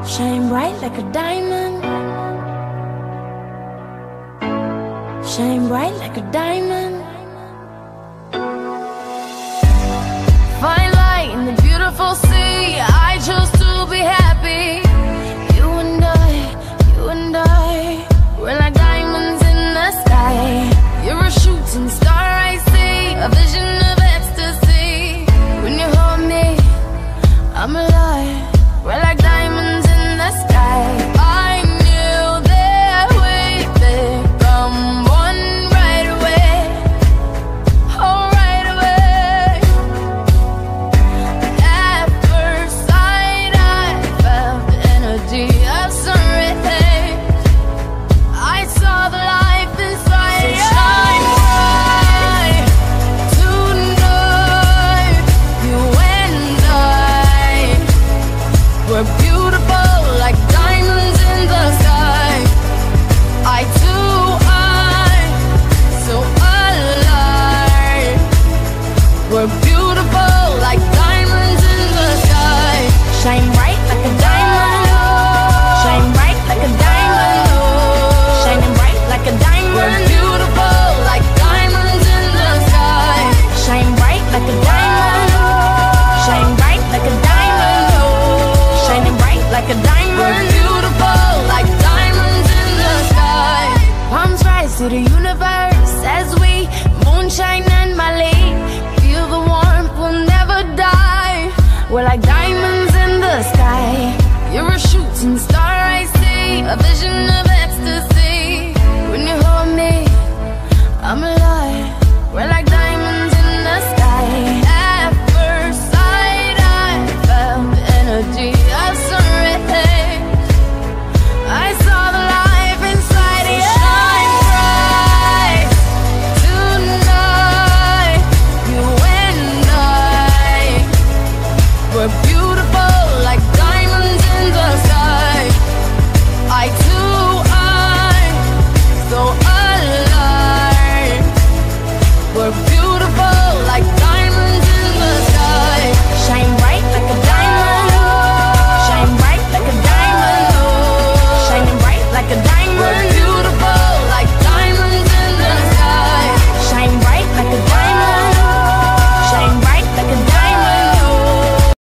Shine bright like a diamond. Shine bright like a diamond. Fine light in the beautiful sea. I chose to be happy. You and I, we're like diamonds in the sky. You're a shooting star I see, a vision of ecstasy. When you hold me, I'm alive. We're like diamonds in the sky. I knew that we'd become one right away. Oh, right away. At first sight, I felt the energy of sun rays. I saw the life inside. So shine bright tonight. You and I, we're beautiful like diamonds in the sky. I too, so alive. We're beautiful like diamonds in the sky. Shine bright like a diamond. Shine bright like a diamond. Shining bright like a diamond. We're beautiful like diamonds in the sky. Shine bright like a diamond. Shine bright like a diamond. Shining bright like a diamond. We're beautiful like diamonds in the sky. Palms rise to the universe as we moonshine and Mali. Feel the warmth, we'll never die. We're like diamonds in the sky. You're a shooting star